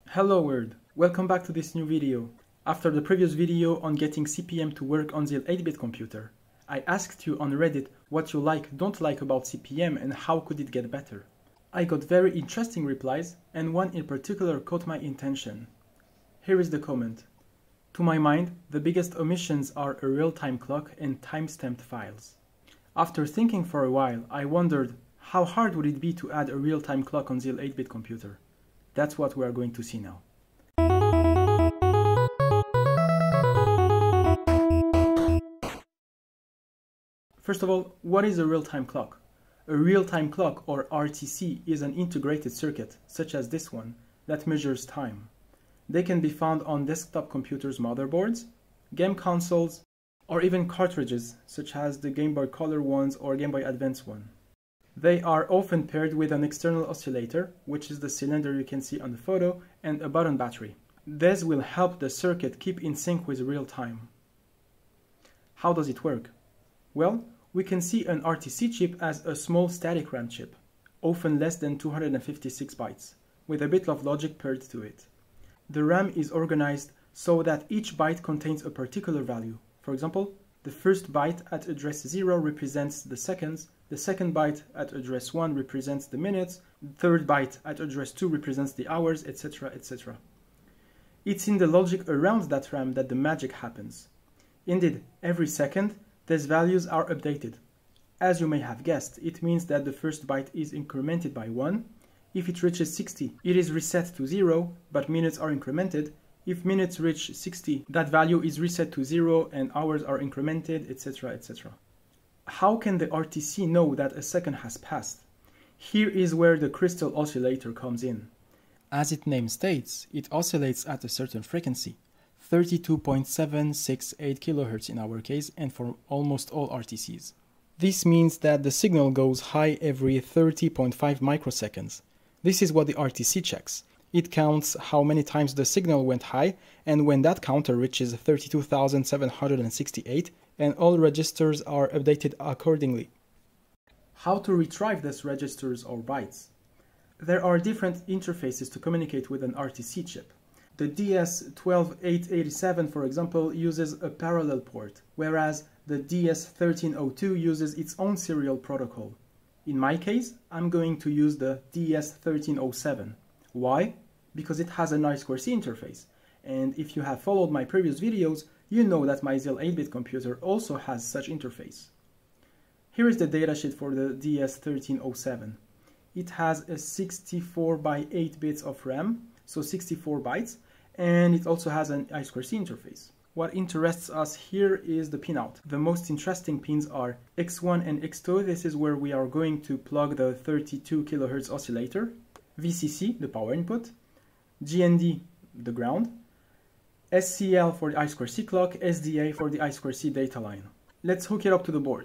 Hello world, welcome back to this new video. After the previous video on getting CP/M to work on Zeal 8-bit computer, I asked you on Reddit what you don't like about CP/M and how could it get better. I got very interesting replies and one in particular caught my attention. Here is the comment. To my mind, the biggest omissions are a real-time clock and time-stamped files. After thinking for a while, I wondered how hard would it be to add a real-time clock on Zeal 8-bit computer. That's what we are going to see now. First of all, what is a real-time clock? A real-time clock, or RTC, is an integrated circuit, such as this one, that measures time. They can be found on desktop computers' motherboards, game consoles, or even cartridges, such as the Game Boy Color ones or Game Boy Advance one. They are often paired with an external oscillator, which is the cylinder you can see on the photo, and a button battery. This will help the circuit keep in sync with real time. How does it work? Well, we can see an RTC chip as a small static RAM chip, often less than 256 bytes, with a bit of logic paired to it. The RAM is organized so that each byte contains a particular value. For example, the first byte at address 0 represents the seconds, the second byte at address 1 represents the minutes, the third byte at address 2 represents the hours, etc., etc. It's in the logic around that RAM that the magic happens. Indeed, every second, these values are updated. As you may have guessed, it means that the first byte is incremented by 1. If it reaches 60, it is reset to 0, but minutes are incremented. If minutes reach 60, that value is reset to 0 and hours are incremented, etc., etc. How can the RTC know that a second has passed? Here is where the crystal oscillator comes in. As its name states, it oscillates at a certain frequency, 32.768 kHz in our case and for almost all RTCs. This means that the signal goes high every 30.5 microseconds. This is what the RTC checks. It counts how many times the signal went high, and when that counter reaches 32,768, and all registers are updated accordingly. How to retrieve these registers or bytes? There are different interfaces to communicate with an RTC chip. The DS12887, for example, uses a parallel port, whereas the DS1302 uses its own serial protocol. In my case, I'm going to use the DS1307. Why? Because it has an I2C interface, and if you have followed my previous videos, you know that my Zeal 8-bit computer also has such interface. Here is the datasheet for the DS1307. It has a 64 by 8 bits of RAM, so 64 bytes, and it also has an I2C interface. What interests us here is the pinout. The most interesting pins are X1 and X2, this is where we are going to plug the 32 kHz oscillator, VCC, the power input, GND, the ground, SCL for the I2C clock, SDA for the I2C data line. Let's hook it up to the board.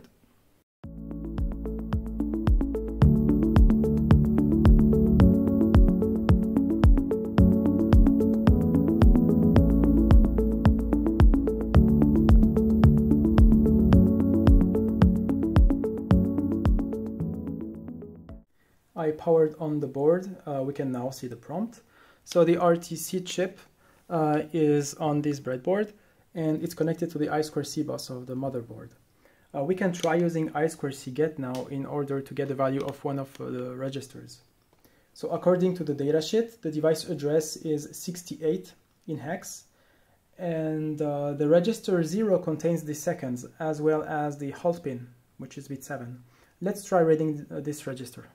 I powered on the board. We can now see the prompt. So the RTC chip is on this breadboard and it's connected to the I2C bus of the motherboard. We can try using I2C get now in order to get the value of one of the registers. So according to the datasheet, the device address is 68 in hex, and the register 0 contains the seconds as well as the halt pin, which is bit 7. Let's try reading this register.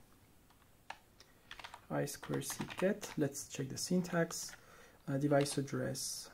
I2C get, let's check the syntax, device address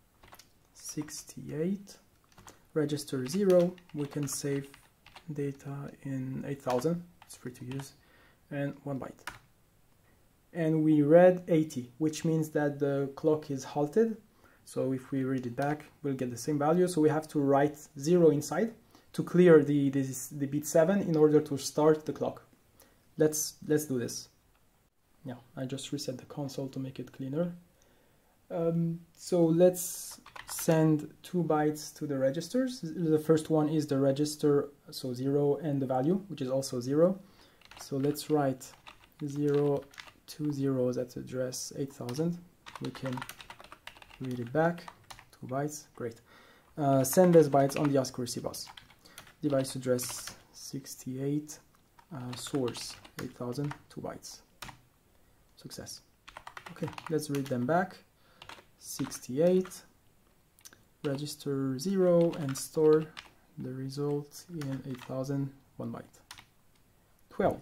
68, register 0, we can save data in 8000, it's free to use, and 1 byte. And we read 80, which means that the clock is halted, so if we read it back, we'll get the same value, so we have to write 0 inside to clear the bit 7 in order to start the clock. Let's do this. Yeah, I just reset the console to make it cleaner. So let's send 2 bytes to the registers. The first one is the register, so 0, and the value, which is also 0. So let's write 0 2 zeros at address 8000. we can read it back. 2 bytes, great. Send these bytes on the accuracy bus. Device address 68, source 8000, 2 bytes. Success. Okay, let's read them back. 68, register 0 and store the result in 8000, 1 byte. 12,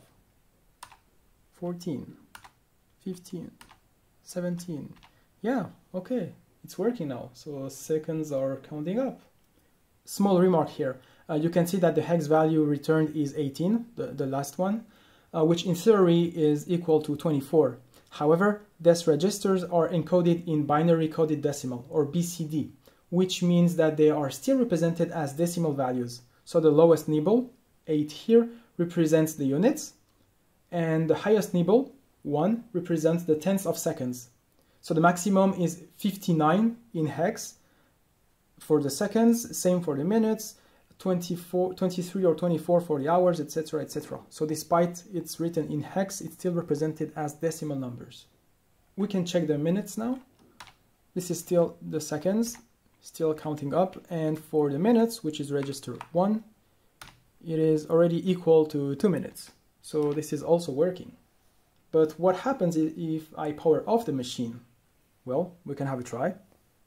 14, 15, 17. Yeah, okay, it's working now. So seconds are counting up. Small remark here. You can see that the hex value returned is 18, the last one, which in theory is equal to 24. However, these registers are encoded in binary coded decimal, or BCD, which means that they are still represented as decimal values. So the lowest nibble, 8 here, represents the units, and the highest nibble, 1, represents the tenths of seconds. So the maximum is 59 in hex for the seconds, same for the minutes, 23 or 24 for the hours, etc., etc. So despite it's written in hex, it's still represented as decimal numbers. We can check the minutes now. This is still the seconds, still counting up, and for the minutes, which is register 1, it is already equal to 2 minutes. So this is also working. But what happens if I power off the machine? Well, we can have a try.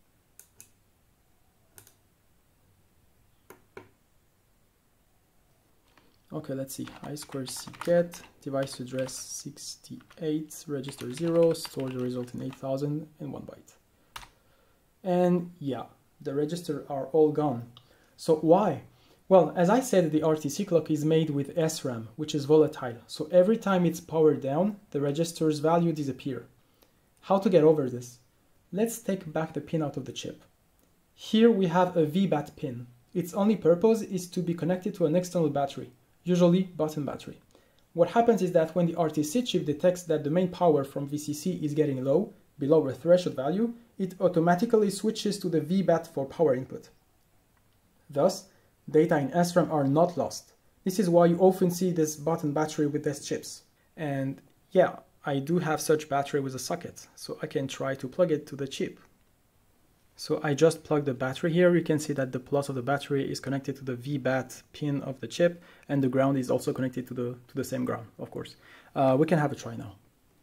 Okay, let's see. I2C get, device address 68, register 0, store the result in 8000 and 1 byte. And yeah, the registers are all gone. So why? Well, as I said, the RTC clock is made with SRAM, which is volatile. So every time it's powered down, the register's value disappears. How to get over this? Let's take back the pin out of the chip. Here we have a VBAT pin. Its only purpose is to be connected to an external battery, usually button battery. What happens is that when the RTC chip detects that the main power from VCC is getting low, below a threshold value, it automatically switches to the VBAT for power input. Thus, data in SRAM are not lost. This is why you often see this button battery with these chips. And yeah, I do have such battery with a socket, so I can try to plug it to the chip. So I just plugged the battery here. You can see that the plus of the battery is connected to the VBAT pin of the chip, and the ground is also connected to the same ground, of course. We can have a try now.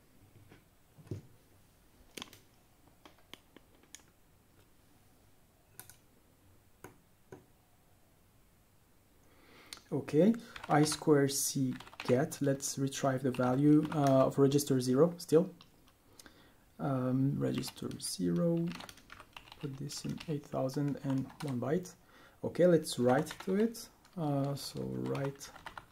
Okay, I2C get, let's retrieve the value of register 0 still. Register 0, put this in 8000 and 1 byte. Okay, let's write to it. So write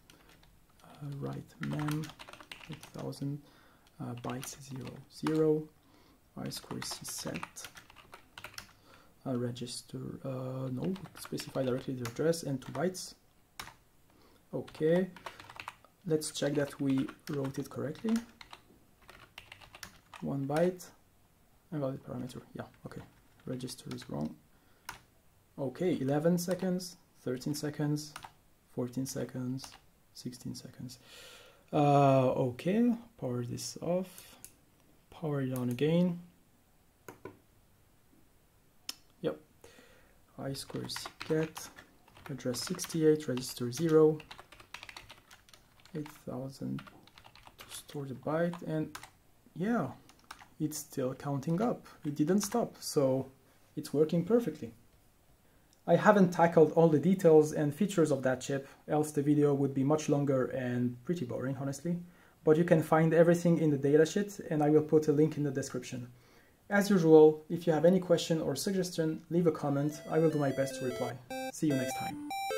mem 8000 bytes 00, I2C set. Register, no, specify directly the address and 2 bytes. Okay, let's check that we wrote it correctly. 1 byte, invalid parameter, yeah, okay, register is wrong. Okay, 11 seconds, 13 seconds, 14 seconds, 16 seconds. Okay, power this off, power it on again. Yep, I2C get, address 68, register 0, 8000 to store the byte, and yeah, it's still counting up. It didn't stop, so it's working perfectly. I haven't tackled all the details and features of that chip, else the video would be much longer and pretty boring, honestly. But you can find everything in the datasheet, and I will put a link in the description. As usual, if you have any question or suggestion, leave a comment. I will do my best to reply. See you next time.